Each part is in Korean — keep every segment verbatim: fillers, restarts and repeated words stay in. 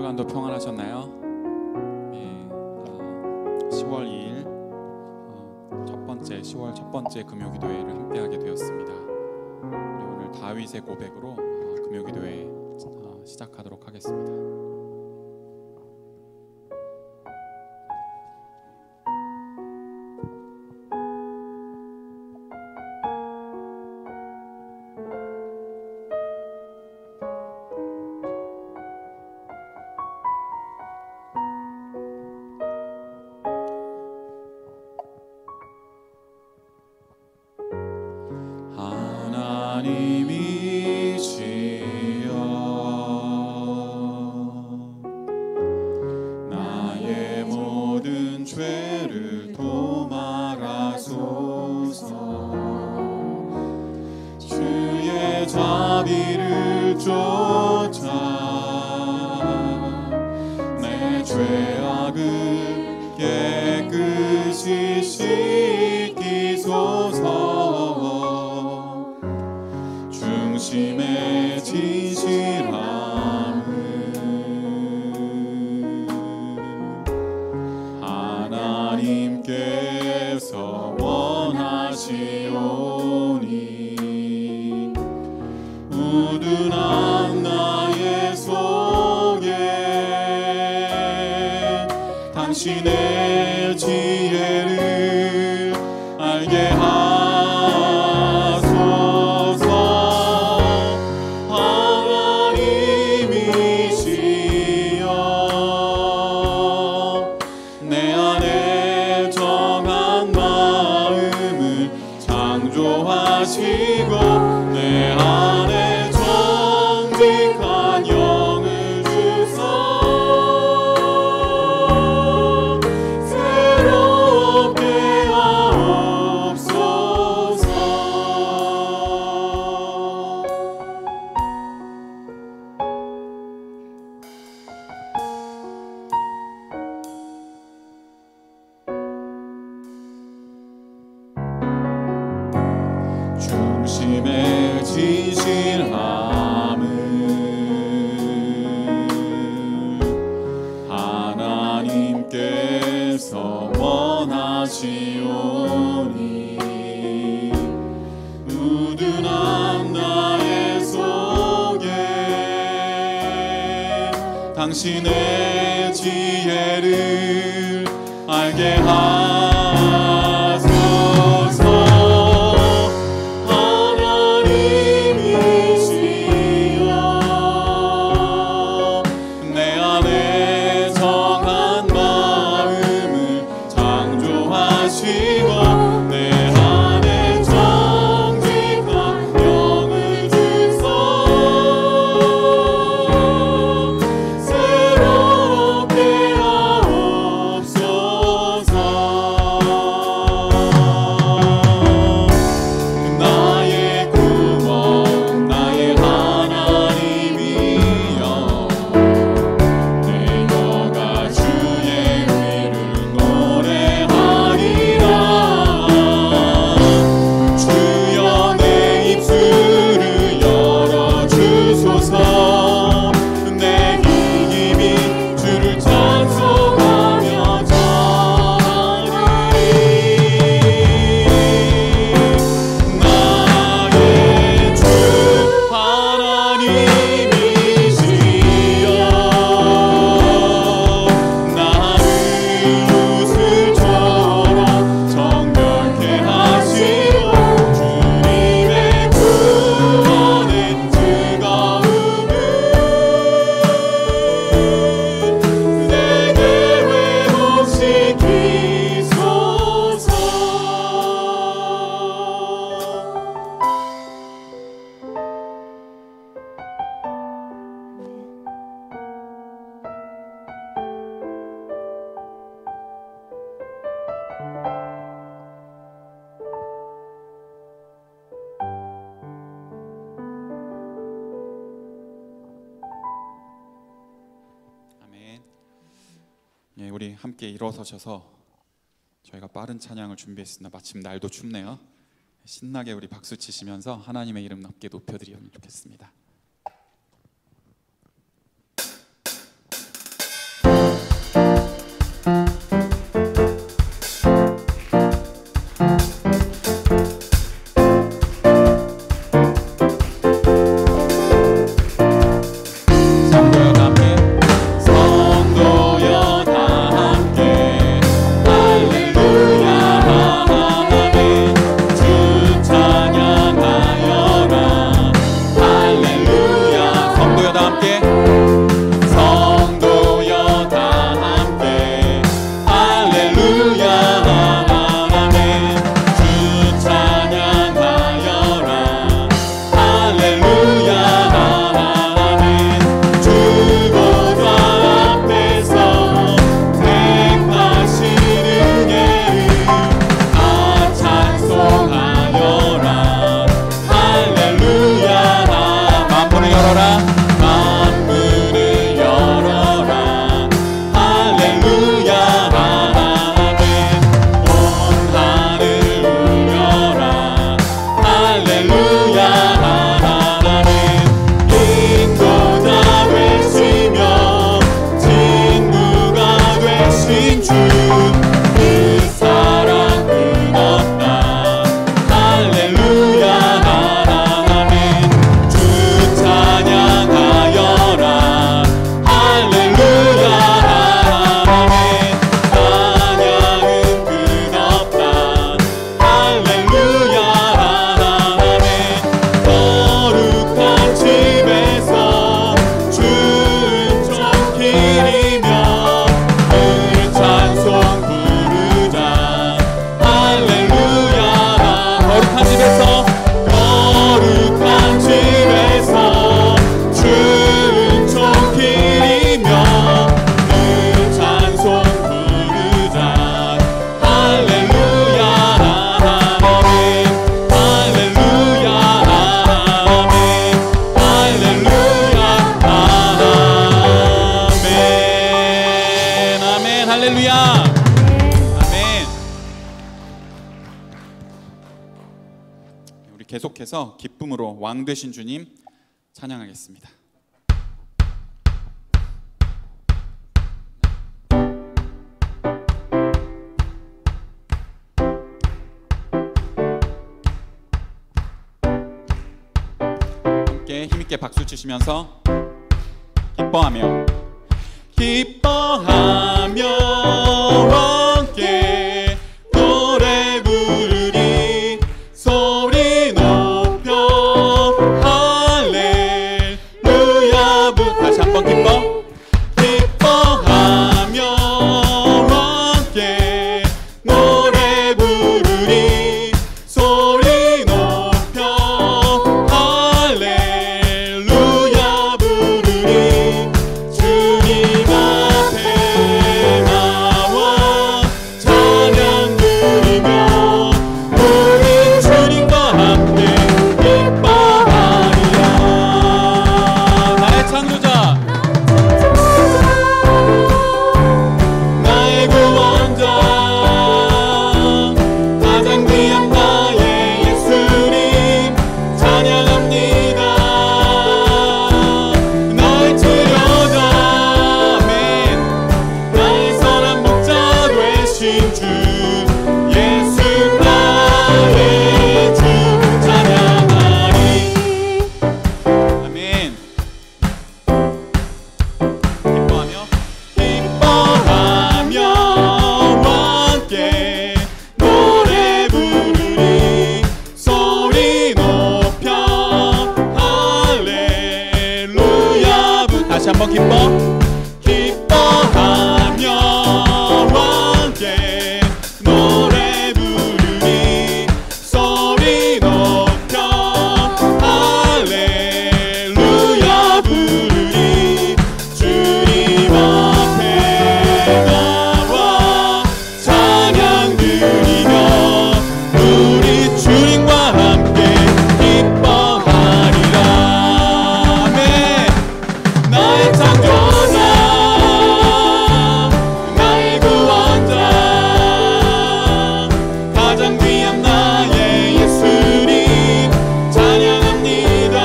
주간도 평안하셨나요? 네, 어, 시월 이일 어, 첫 번째 시월 첫 번째 금요기도회를 함께하게 되었습니다. 우리 오늘 다윗의 고백으로 어, 금요기도회 어, 시작하도록 하겠습니다. 하나님이시여 나의 모든 죄를 도말하소서. 주의 자비를 쫓아 내 죄악을 깨끗이 씻기소서. 중심의 진실함은 하나님께서 원하시오니 우둔한 나의 속에 당신의 지혜를 알게 하소서. 내 안에 정직한 영을 주소. 새롭게 하옵소서. 중심의 진실함을 하나님께서 원하시오니 우둔한 나의 속에 당신의 지혜를 알게 하소서. 예, 우리 함께 일어서셔서 저희가 빠른 찬양을 준비했습니다. 마침 날도 춥네요. 신나게 우리 박수 치시면서 하나님의 이름 높게 높여드리면 좋겠습니다. 할렐루야. 아멘. 우리 계속해서 기쁨으로 왕 되신 주님 찬양하겠습니다. 함께 힘있게 박수 치시면서 기뻐하며 기뻐하며 함께 노래 부르리 소리 높여 할렐루야 부 다시 한번 기뻐 기뻐하며 함께 노래 부르리 소리 높여 할렐루야 부르리 주님 앞에 나와 찬양 드리며 우리 주님과 함께 기뻐하리라. 나의 창조자 나의 구원자 가장 귀한 나의 예수님 찬양합니다. 나의 치료자 아멘 나의 선한 목자 되신 주 예수 나의 주 찬양하리. 아멘. 기뻐하며 기뻐하며 함께 노래 부르리 소리 높여 할렐루야 부 다시 한번 기뻐 기뻐하며 함께 노래 부르리 소리 높여 할렐루야 부르리 주님 앞에 나와 찬양 드리며 우리 주님과 함께 기뻐하리라. 아멘. 나의 창조자 나의 구원자 가장 귀한 나의 예수님 찬양합니다.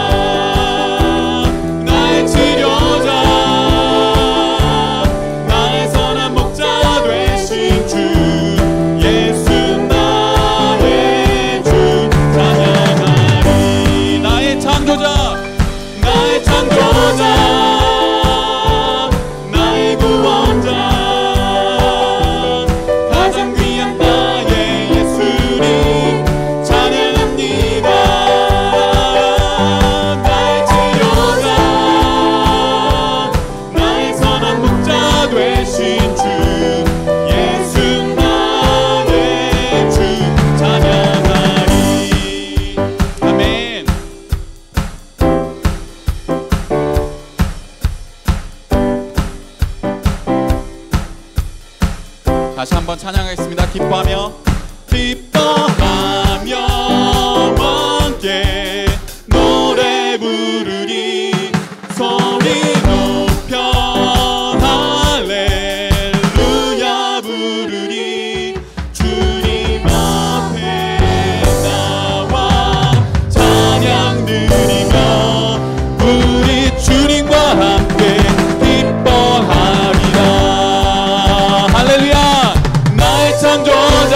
나의 치료자 나의 선한 목자 되신 주 예수 나의 주 찬양하리. 나의 창조자 나의 창조자 나의 구원자 가장 귀한 나의 예수님 찬양합니다. 나의 치료자 나의 선한 목자 되신 주 예수 나의 주 찬양하리. 아멘. 다시 한번 찬양하겠습니다. 기뻐하며 기뻐하며 함께 노래 부르리 소리 높여 할렐루야 부르리 주님 앞에 나와 찬양 드리며 우리 주님과 함께 기뻐하리라. 할렐루야. 나의 창조자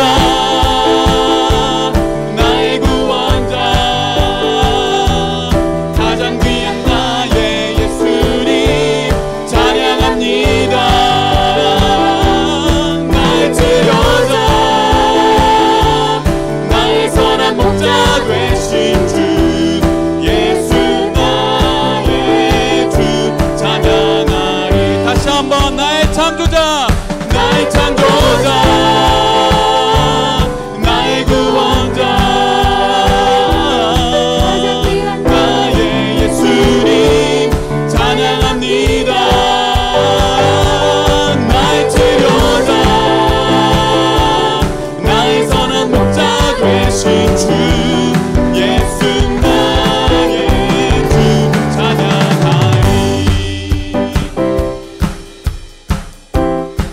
나의 구원자 가장 귀한 나의 예수님 찬양합니다. 나의 치료자 나의 선한 목자 되신 주 예수 나의 주 찬양하리. 다시 한번 나의 창조자 나의 창조자 나의 구원자 나의 예수님 찬양합니다. 나의 치료자 나의 선한 목자 되신 주 예수 나의 주 찬양하리.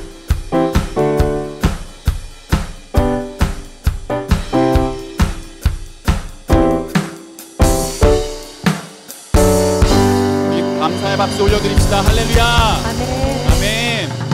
감사의 박수 올려드립시다. 할렐루야. 아멘. 아멘.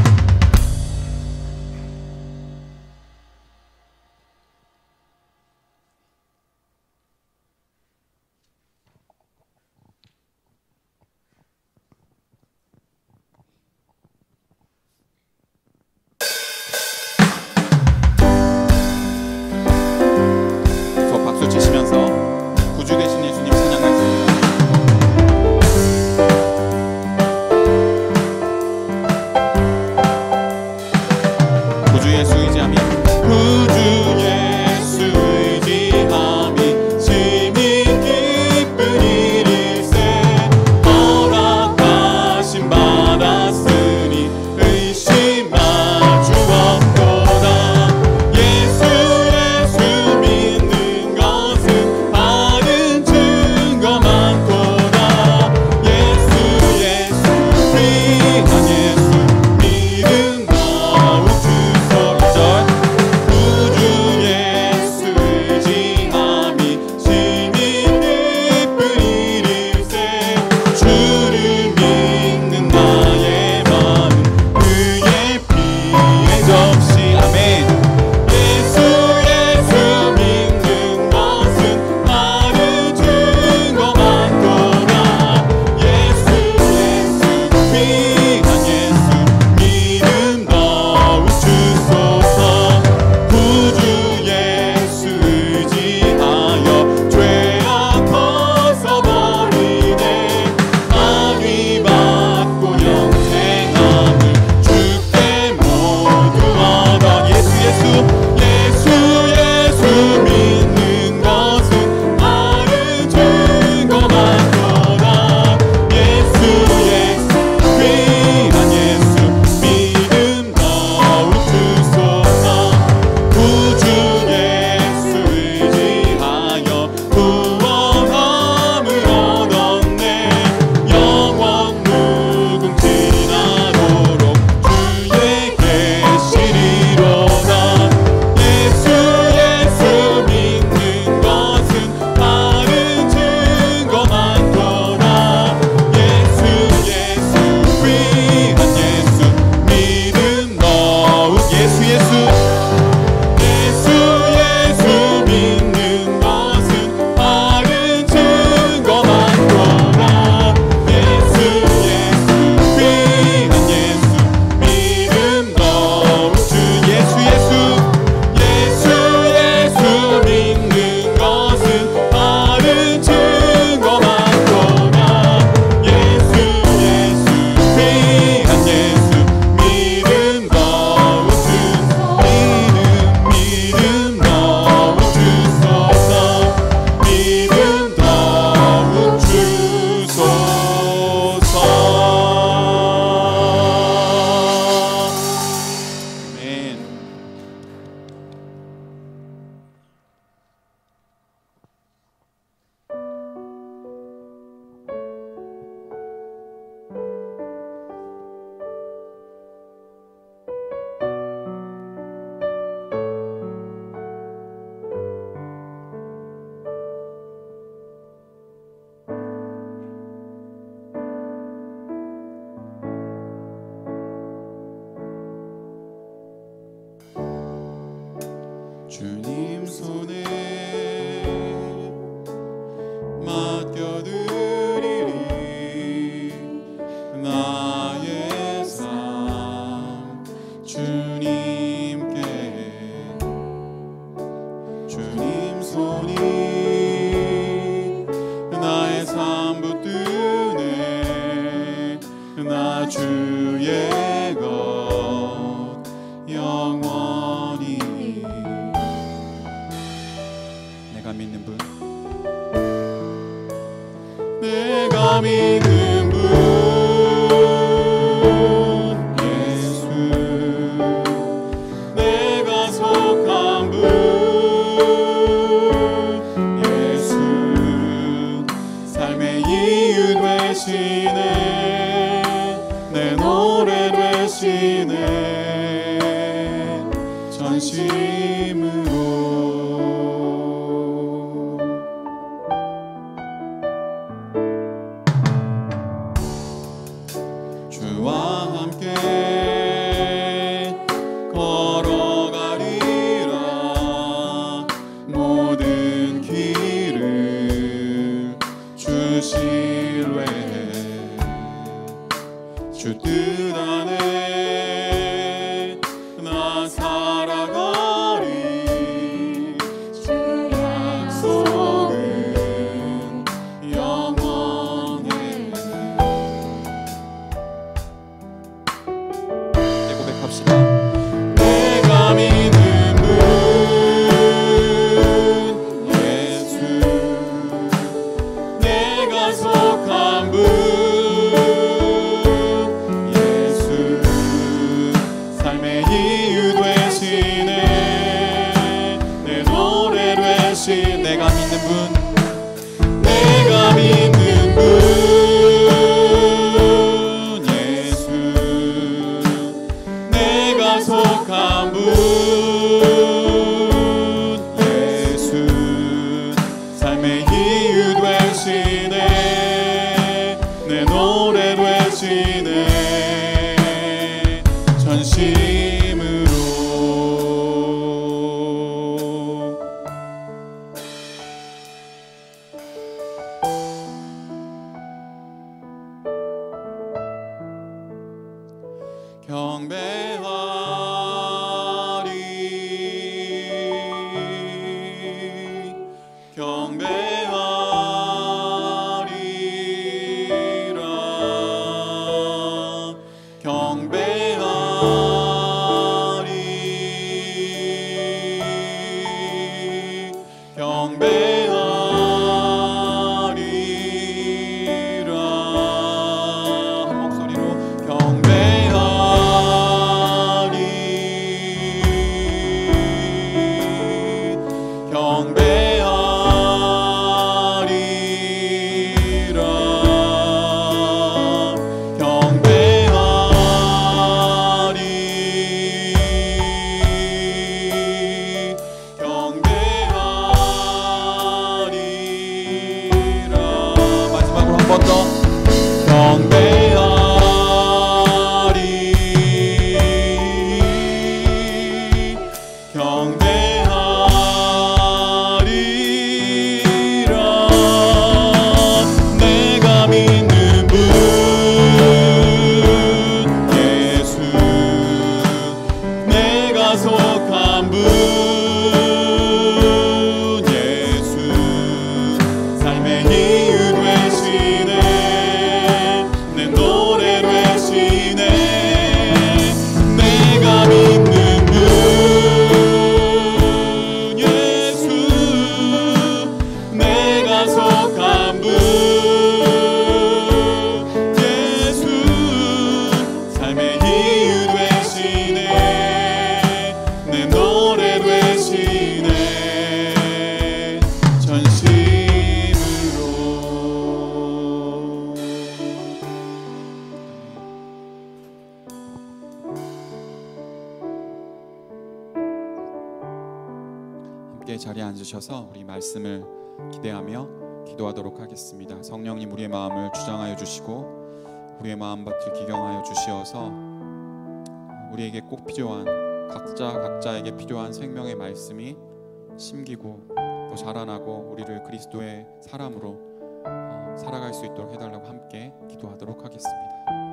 주님 손에 맡겨드리리 나의 삶 주님께 주님 손이 나의 삶 붙드네 나 주의 것 영원히 내가 믿는 분 내가 믿는 분 예수 내가 속한 분 예수 삶의 이유 되시네 내 노래 되시네 전심으로 고백합시다. 내가 믿는 분 예수, 내가 속한 분 예수, 삶의 이유 되시네. 내 노래 되신 내가 믿는 분, 내가 믿는 분 예수, 내가 속한 분 예수, 삶의 이유 되시네. 내 노래 되시네. 전심으로 경배하리 경배하리라 경배하리 경배하리라. 한 목소리로 경배하리 경배하리라 경배하리 경배하리라. 마지막으로 한 번 더 경배하리 경배하리라. 내가 믿는 분 예수, 내가 속한 분 예수, 삶의 이유 되시네. 내 노래 되시네. 내가 믿는 분 예수, 내가 속한 분 예수, 삶의 이유 되시네. 내 노래 되시네. 전심으로. 함께 자리에 앉으셔서 우리 말씀을 기대하며 기도하도록 하겠습니다. 성령님, 우리의 마음을 주장하여 주시고 우리의 마음밭을 기경하여 주시어서 우리에게 꼭 필요한, 각자 각자에게 필요한 생명의 말씀이 심기고 또 자라나고 우리를 그리스도의 사람으로 어, 살아갈 수 있도록 해달라고 함께 기도하도록 하겠습니다.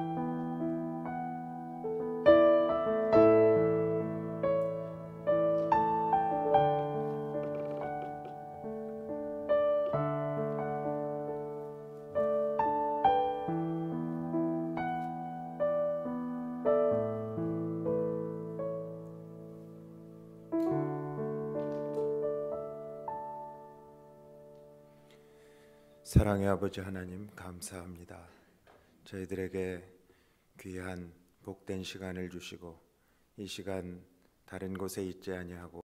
사랑의 아버지 하나님, 감사합니다. 저희들에게 귀한 복된 시간을 주시고 이 시간 다른 곳에 있지 아니하고